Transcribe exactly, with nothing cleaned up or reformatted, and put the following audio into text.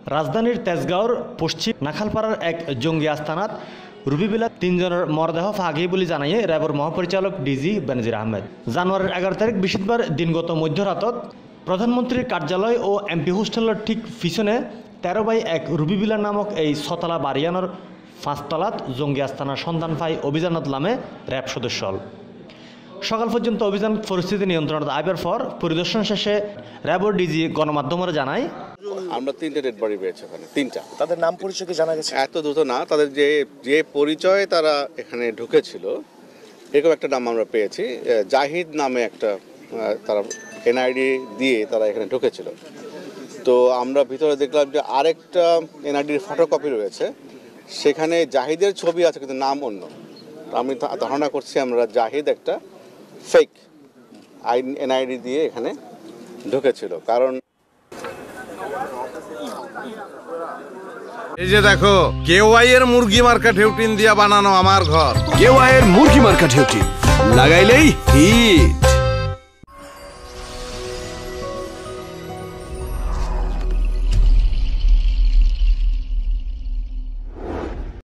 রাজধানীর তেজগাঁওর পশ্চিম নাখালপাড়ার এক জঙ্গি আস্তানাত রুবিবিলা তিনজনের মরদেহ ফাঁকি বলে জানাইয়ে র্যাবর মহাপরিচালক ডিজি বেনজির আহমেদ। জানুয়ারির এগারো তারিখ বৃহস্পতিবার দিনগত মধ্যরাতত প্রধানমন্ত্রীর কার্যালয় ও এমপি হোস্টেলের ঠিক পিছনে তেরো বাই এক রুবিবিলা নামক এই ছতলা বাড়িয়ানোর পাঁচতলাত জঙ্গি আস্তানার সন্ধান পাই অভিযানত নামে র্যাব সদস্য। সকাল পর্যন্ত অভিযান পরিস্থিতি নিয়ন্ত্রণে আইবার পর পরিদর্শন শেষে র্যাবর ডিজি গণমাধ্যমের জানায়, আমরা তিনটে ডেড বডি পেয়েছি ওখানে, তিনটা। তাদের নাম পরিচয় কি জানা গেছে? এত দ্রুত না, তাদের যে যে পরিচয় তারা এখানে ঢুকেছিল এরকম একটা নাম আমরা পেয়েছি। জাহিদ নামে একটা তারা এনআইডি দিয়ে তারা এখানে ঢুকেছিল। তো আমরা ভিতরে দেখলাম যে আরেকটা এনআইডির ফটোকপি রয়েছে, সেখানে জাহিদের ছবি আছে কিন্তু নাম অন্য। আমি ধারণা করছি আমরা জাহিদ একটা ফেক আই এনআইডি দিয়ে এখানে ঢুকেছিল। কারণ এই যে দেখো, কেওয়াই এর মুরগি মার্কা ঢেউটিন দিয়া বানানো আমার ঘর। কেওয়াই এর মুরগি মার্কা ঢেউটিন লাগাইলেই হিট।